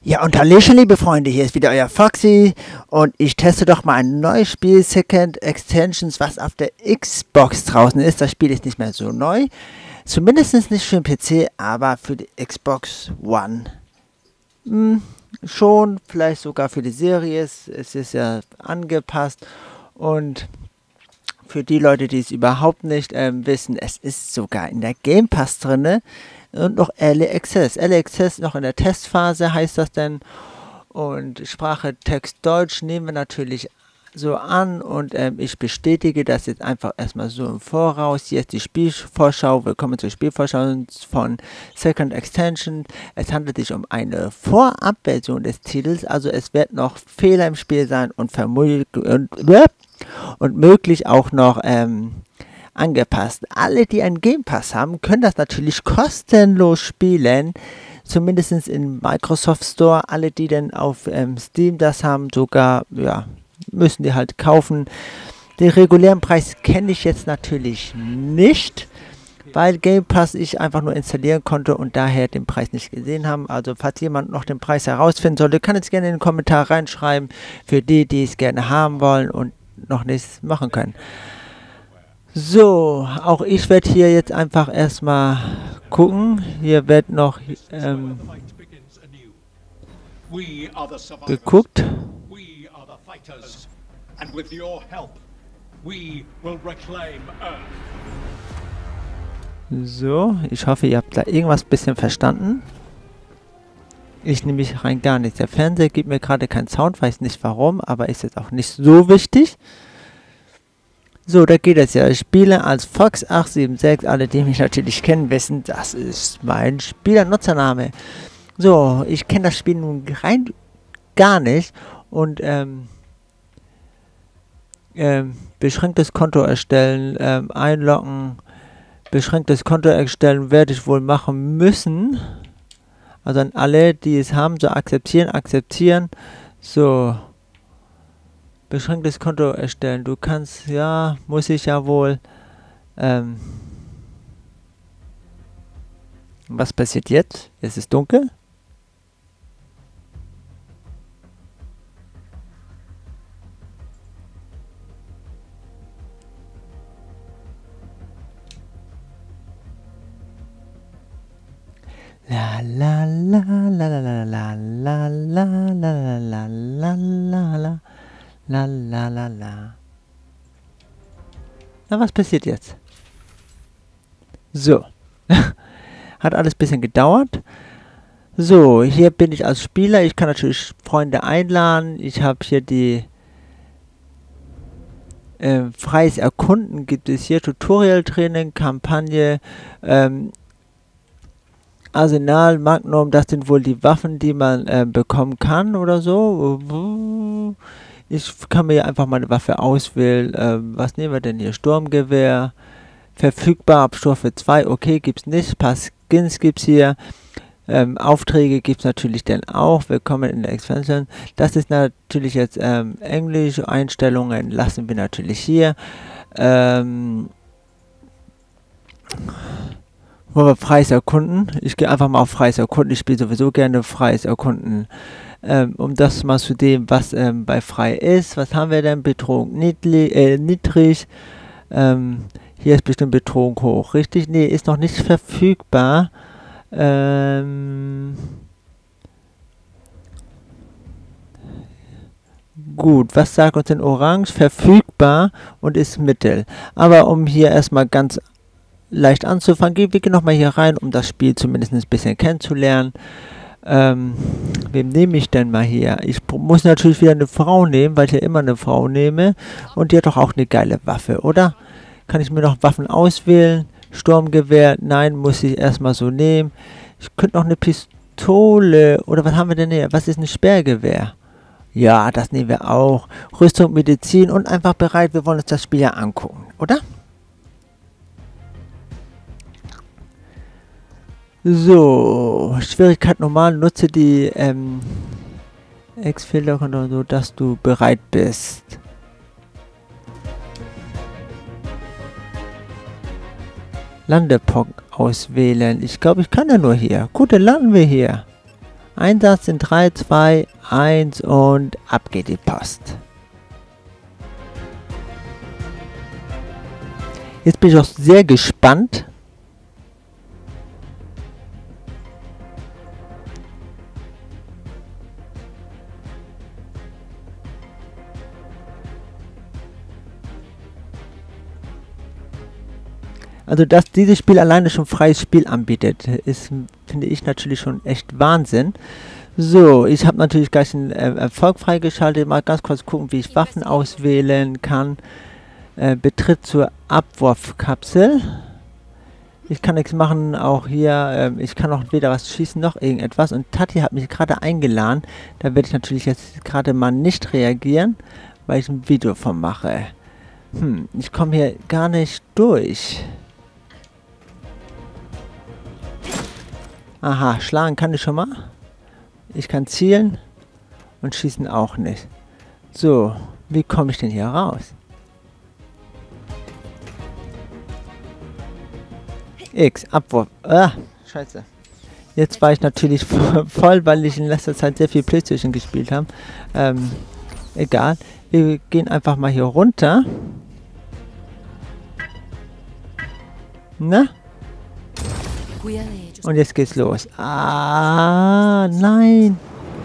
Ja, und Hallöchen, liebe Freunde, hier ist wieder euer Foxy und ich teste doch mal ein neues Spiel, Second Extensions, was auf der Xbox draußen ist. Das Spiel ist nicht mehr so neu, zumindest nicht für den PC, aber für die Xbox One. Schon, vielleicht sogar für die Series, es ist ja angepasst und für die Leute, die es überhaupt nicht wissen, es ist sogar in der Game Pass drinne. Und noch Early Access. Early Access noch in der Testphase heißt das denn. Und Sprache, Text, Deutsch nehmen wir natürlich so an. Und ich bestätige das jetzt einfach erstmal so im Voraus. Hier ist die Spielvorschau. Willkommen zur Spielvorschau von Second Extension. Es handelt sich um eine Vorabversion des Titels. Also es wird noch Fehler im Spiel sein und möglich auch noch angepasst. Alle, die einen Game Pass haben, können das natürlich kostenlos spielen, zumindest in Microsoft Store. Alle, die dann auf Steam das haben, sogar, ja, müssen die halt kaufen. Den regulären Preis kenne ich jetzt natürlich nicht, weil Game Pass ich einfach nur installieren konnte und daher den Preis nicht gesehen haben. Also falls jemand noch den Preis herausfinden sollte, kann es gerne in den Kommentar reinschreiben, für die, die es gerne haben wollen und noch nichts machen können. So, auch ich werde hier jetzt einfach erstmal gucken. Hier wird noch geguckt. So, ich hoffe, ihr habt da irgendwas bisschen verstanden. Ich nehme mich rein gar nicht. Der Fernseher gibt mir gerade keinen Sound, weiß nicht warum, aber ist jetzt auch nicht so wichtig. So, da geht es ja. Ich spiele als Fox876. Alle, die mich natürlich kennen, wissen, das ist mein Spielernutzername. So, ich kenne das Spiel nun rein gar nicht. Und, beschränktes Konto erstellen, einloggen. Beschränktes Konto erstellen werde ich wohl machen müssen. Also an alle, die es haben, so akzeptieren. So. Beschränktes Konto erstellen. Du kannst, ja, muss ich ja wohl. Was passiert jetzt? Es ist dunkel. La la la la la la la la la la la la la la. La la la la. Na, was passiert jetzt? So. Hat alles ein bisschen gedauert. So, hier bin ich als Spieler. Ich kann natürlich Freunde einladen. Ich habe hier die freies Erkunden gibt es hier. Tutorial-Training, Kampagne, Arsenal, Magnum. Das sind wohl die Waffen, die man bekommen kann oder so. Ich kann mir einfach mal eine Waffe auswählen. Was nehmen wir denn hier? Sturmgewehr. Verfügbar ab Stufe 2. Okay, gibt's nicht. Ein paar Skins gibt's hier. Aufträge gibt's natürlich dann auch. Willkommen in der Expansion. Das ist natürlich jetzt Englisch. Einstellungen lassen wir natürlich hier. Wollen wir freies Erkunden? Ich gehe einfach mal auf freies Erkunden. Ich spiele sowieso gerne freies Erkunden. Um das mal zu dem, was bei frei ist. Was haben wir denn? Bedrohung niedrig. Hier ist bestimmt Bedrohung hoch. Richtig? Nee, ist noch nicht verfügbar. Gut, was sagt uns denn Orange? Verfügbar und ist mittel. Aber um hier erstmal ganz leicht anzufangen, wir gehen nochmal hier rein, um das Spiel zumindest ein bisschen kennenzulernen. Wem nehme ich denn mal hier? Ich muss natürlich wieder eine Frau nehmen, weil ich ja immer eine Frau nehme. Und die hat doch auch eine geile Waffe, oder? Kann ich mir noch Waffen auswählen? Sturmgewehr? Nein, muss ich erstmal so nehmen. Ich könnte noch eine Pistole. Oder was haben wir denn hier? Was ist ein Sperrgewehr? Ja, das nehmen wir auch. Rüstung, Medizin und einfach bereit. Wir wollen uns das Spiel ja angucken, oder? So, Schwierigkeit normal, nutze die X-Filter, so dass du bereit bist. Landepunkt auswählen. Ich glaube, ich kann ja nur hier. Gut, dann landen wir hier. Einsatz in 3, 2, 1 und ab geht die Post. Jetzt bin ich auch sehr gespannt. Also, dass dieses Spiel alleine schon freies Spiel anbietet, ist, finde ich natürlich schon echt Wahnsinn. So, ich habe natürlich gleich einen Erfolg freigeschaltet. Mal ganz kurz gucken, wie ich Waffen auswählen kann. Betritt zur Abwurfkapsel. Ich kann nichts machen, auch hier, ich kann auch weder was schießen noch irgendetwas. Und Tati hat mich gerade eingeladen. Da werde ich natürlich jetzt gerade mal nicht reagieren, weil ich ein Video von mache. Ich komme hier gar nicht durch. Aha, schlagen kann ich schon mal. Ich kann zielen und schießen auch nicht. So, wie komme ich denn hier raus? X, Abwurf. Scheiße. Jetzt war ich natürlich voll, weil ich in letzter Zeit sehr viel PlayStation gespielt habe. Egal. Wir gehen einfach mal hier runter. Na? Und jetzt geht's los. Ah, nein.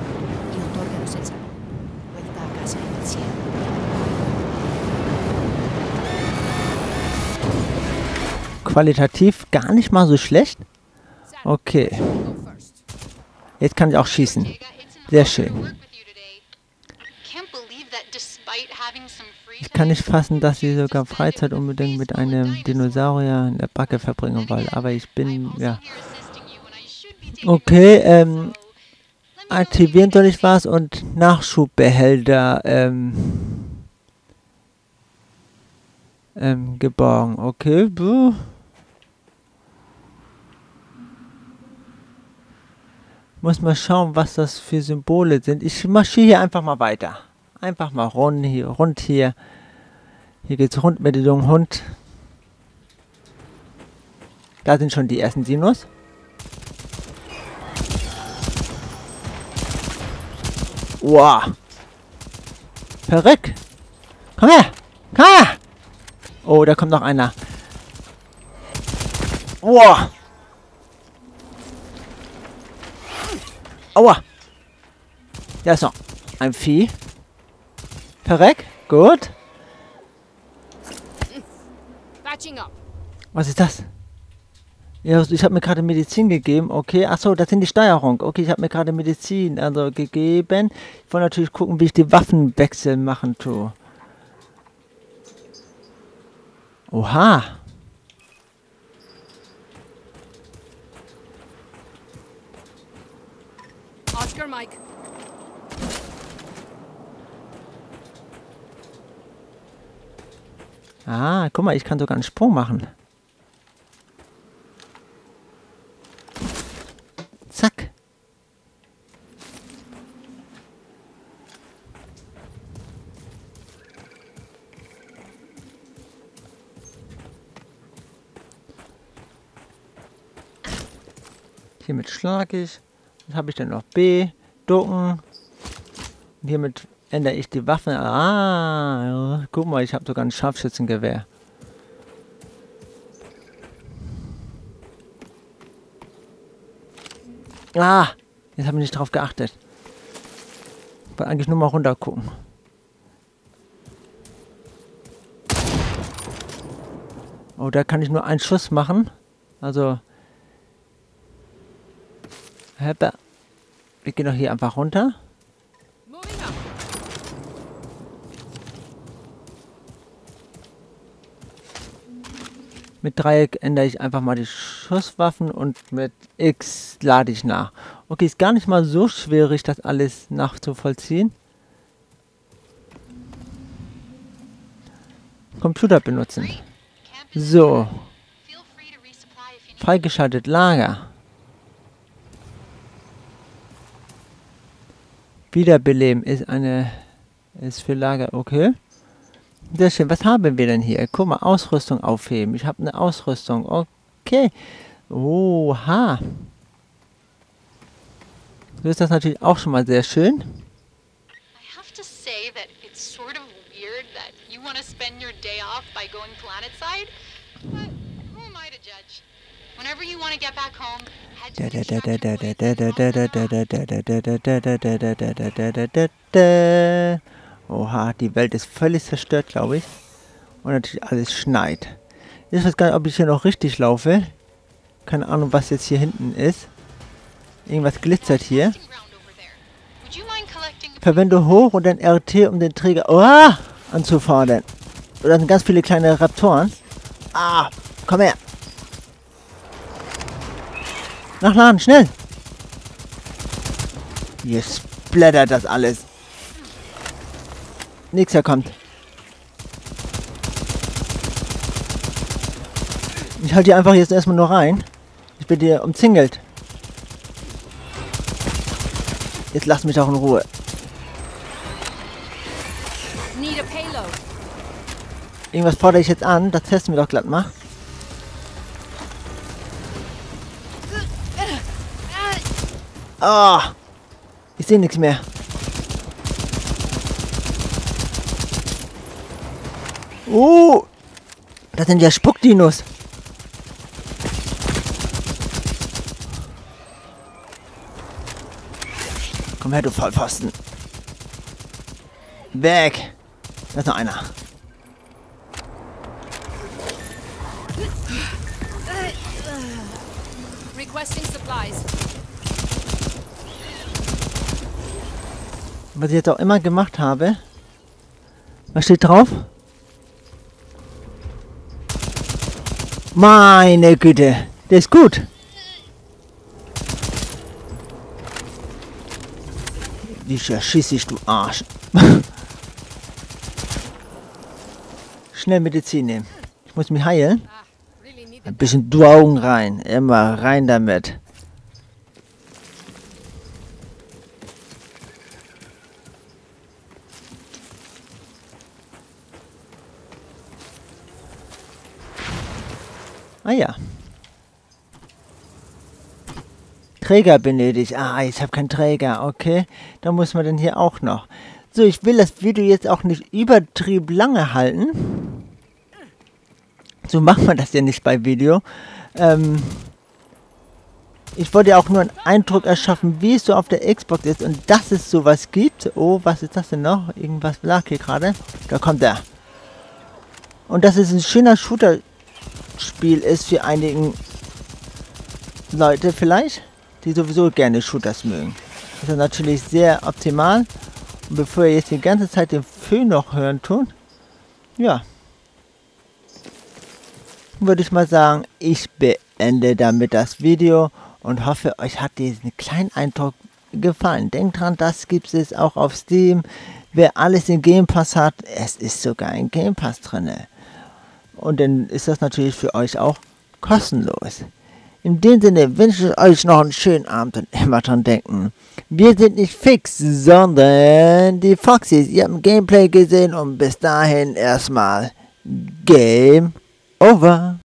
Qualitativ gar nicht mal so schlecht. Okay. Jetzt kann ich auch schießen. Sehr schön. Ich kann nicht fassen, dass sie sogar Freizeit unbedingt mit einem Dinosaurier in der Backe verbringen wollen. Aber ich bin, ja. Okay, aktivieren soll ich was und Nachschubbehälter, geborgen. Okay, buh. Muss mal schauen, was das für Symbole sind. Ich marschiere hier einfach mal weiter. Einfach mal rund hier. Hier geht's rund mit dem jungen Hund. Da sind schon die ersten Dinos. Wow. Verrückt. Komm her. Komm her. Oh, da kommt noch einer. Wow. Aua. Da ist noch ein Vieh. Verreck. Gut. Was ist das? Ja, ich habe mir gerade Medizin gegeben. Okay, achso, das sind die Steuerung. Okay, ich habe mir gerade Medizin gegeben. Ich wollte natürlich gucken, wie ich die Waffenwechsel machen tue. Oha. Oscar Mike. Ah, guck mal, ich kann sogar einen Sprung machen. Zack. Hiermit schlage ich. Was habe ich denn noch? B. Ducken. Und hiermit ändere ich die Waffe. Ah, guck mal, ich habe sogar ein Scharfschützengewehr. Ah, jetzt habe ich nicht drauf geachtet. Ich wollte eigentlich nur mal runter gucken. Oh, da kann ich nur einen Schuss machen. Also, wir gehen doch hier einfach runter. Mit Dreieck ändere ich einfach mal die Schusswaffen und mit X lade ich nach. Okay, ist gar nicht mal so schwierig, das alles nachzuvollziehen. Computer benutzen. So. Freigeschaltet Lager. Wiederbeleben ist für Lager, okay. Sehr schön. Was haben wir denn hier? Guck mal, Ausrüstung aufheben. Ich habe eine Ausrüstung. Okay. Oha. So ist das natürlich auch schon mal sehr schön. I have to say that it's sort of weird that you want to spend your day off by going planetside, but who am I to judge? Whenever you want to get back home, head to the extraction point. Oha, die Welt ist völlig zerstört, glaube ich. Und natürlich alles schneit. Ich weiß gar nicht, ob ich hier noch richtig laufe. Keine Ahnung, was jetzt hier hinten ist. Irgendwas glitzert hier. Verwende hoch und dann RT, um den Träger anzufordern. Da sind ganz viele kleine Raptoren. Ah, komm her. Nachladen, schnell. Hier splattert das alles. Nächster kommt. Ich halte hier einfach jetzt erstmal nur rein. Ich bin hier umzingelt. Jetzt lasst mich auch in Ruhe. Irgendwas fordere ich jetzt an. Das testen wir doch glatt mal. Ah! Ich sehe nichts mehr. Das sind ja Spuckdinos. Komm her, du Vollpfosten. Weg. Da ist noch einer. Requesting supplies. Was ich jetzt auch immer gemacht habe. Was steht drauf? Meine Güte. Der ist gut. Wie schieß ich, du Arsch. Schnell Medizin nehmen. Ich muss mich heilen. Ein bisschen Augen rein. Immer rein damit. Ah ja. Träger benötigt. Ah, ich habe keinen Träger. Okay. Da muss man dann hier auch noch. So, ich will das Video jetzt auch nicht übertrieben lange halten. So macht man das ja nicht bei Video. Ich wollte ja auch nur einen Eindruck erschaffen, wie es so auf der Xbox ist und dass es sowas gibt. Oh, was ist das denn noch? Irgendwas lag hier gerade. Da kommt er. Und dass es ein schöner Shooter-Spiel ist für einigen Leute vielleicht, die sowieso gerne Shooters mögen. Das ist natürlich sehr optimal. Und bevor ihr jetzt die ganze Zeit den Föhn noch hören tun, ja, würde ich mal sagen, ich beende damit das Video und hoffe, euch hat diesen kleinen Eindruck gefallen. Denkt dran, das gibt es auch auf Steam. Wer alles im Game Pass hat, es ist sogar ein Game Pass drin. Und dann ist das natürlich für euch auch kostenlos. In dem Sinne wünsche ich euch noch einen schönen Abend und immer dran denken. Wir sind nicht fix, sondern die Foxys. Ihr habt ein Gameplay gesehen und bis dahin erstmal Game Over.